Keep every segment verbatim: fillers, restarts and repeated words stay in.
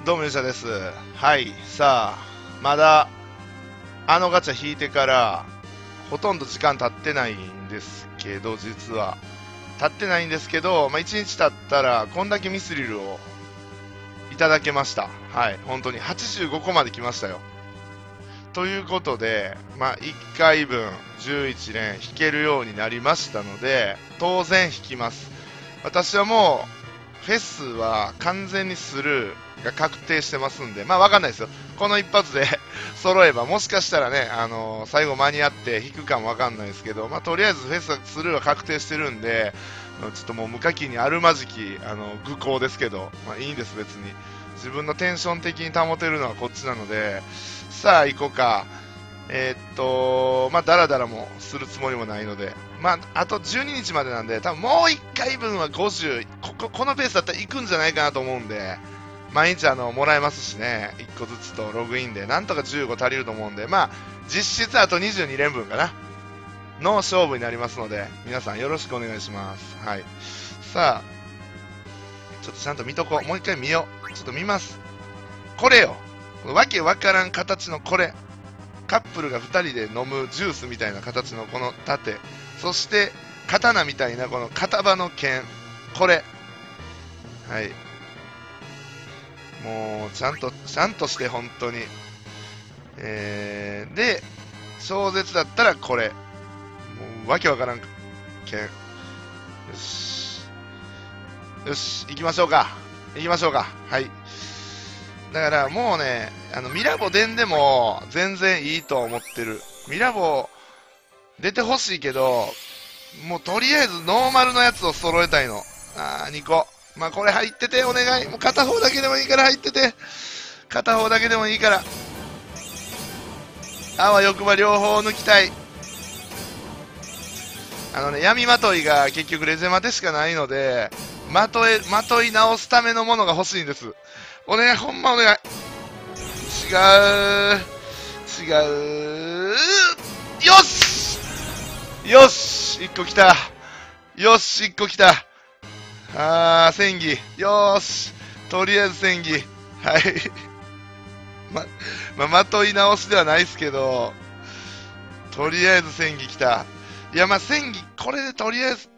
どうも、ゆうしゃです。はい、さあ、まだ、あのガチャ引いてから、ほとんど時間経ってないんですけど、実は。経ってないんですけど、まあ、いちにち経ったら、こんだけミスリルをいただけました。はい、本当に。はちじゅうごこまで来ましたよ。ということで、まあ、いっかいぶん、じゅういち連引けるようになりましたので、当然引きます。私はもう、フェスは完全にスルーが確定してますんで、まあわかんないですよ。この一発で揃えば、もしかしたらね、あのー、最後間に合って引くかもわかんないですけど、まあとりあえずフェスはスルーは確定してるんで、ちょっともう無課金にあるまじき、あの、愚行ですけど、まあいいんです、別に。自分のテンション的に保てるのはこっちなので、さあ行こうか。えー、っと、まあ、だらだらもするつもりもないので、まあ、あとじゅうににちまでなんで、多分もういっかいぶんはごじゅう、ここ、このペースだったら行くんじゃないかなと思うんで、毎日あの、もらえますしね、いっこずつとログインで、なんとかじゅうご足りると思うんで、まあ、実質あとにじゅうに連分かな、の勝負になりますので、皆さんよろしくお願いします。はい。さあ、ちょっとちゃんと見とこう。もう一回見よう。ちょっと見ます。これよ。わけわからん形のこれ。カップルがふたりで飲むジュースみたいな形のこの盾、そして刀みたいなこの片刃の剣、これ、はい、もうちゃんとちゃんとして本当に、えー、で超絶だったらこれ、もうわけわからん剣、よしよし行きましょうか行きましょうか。はい、だからもうね、あのミラボ出んでも全然いいと思ってる。ミラボ出てほしいけど、もうとりあえずノーマルのやつを揃えたいの。あー、にこ。まあこれ入っててお願い。もう片方だけでもいいから入ってて。片方だけでもいいから。あわよくば両方抜きたい。あのね、闇まといが結局レジェマでしかないので、まとえ、まとい直すためのものが欲しいんです。お願い、ほんまお願い。違う。違う。よしよし !いっ 個来た。よし !いっ 個来た。あー、戦技。よーし。とりあえず戦技。はい。ま、まあ、まとい直しではないですけど、とりあえず戦技来た。いや、まあ、戦技、これでとりあえず、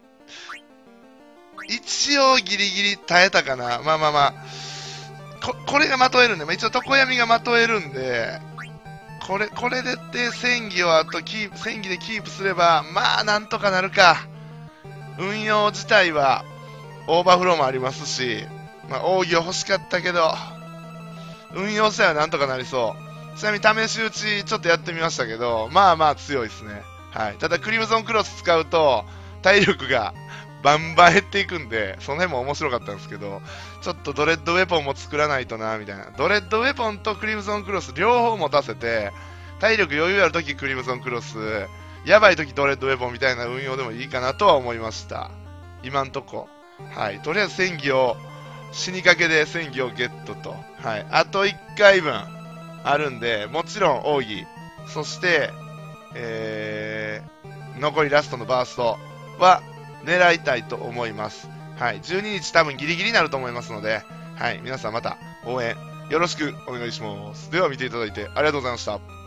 一応ギリギリ耐えたかな。まあまあまあ。こ, これがまとえるんで、まあ、一応常闇がまとえるんで、これ、これでって戦技をあとキープ、戦技でキープすれば、まあなんとかなるか。運用自体はオーバーフローもありますし、まあ奥義は欲しかったけど、運用自体はなんとかなりそう。ちなみに試し打ちちょっとやってみましたけど、まあまあ強いですね。はい。ただクリムゾンクロス使うと、体力がバンバン減っていくんで、その辺も面白かったんですけど、ちょっとドレッドウェポンも作らないとな、みたいな。ドレッドウェポンとクリムゾンクロス両方持たせて、体力余裕あるときクリムゾンクロス、やばいときドレッドウェポンみたいな運用でもいいかなとは思いました。今んとこ。はい。とりあえず戦技を、死にかけで戦技をゲットと。はい。あといっかいぶんあるんで、もちろん奥義。そして、えー、残りラストのバーストは、狙いたいと思います。はい。じゅうににち多分ギリギリになると思いますので、はい。皆さんまた応援よろしくお願いします。では見ていただいてありがとうございました。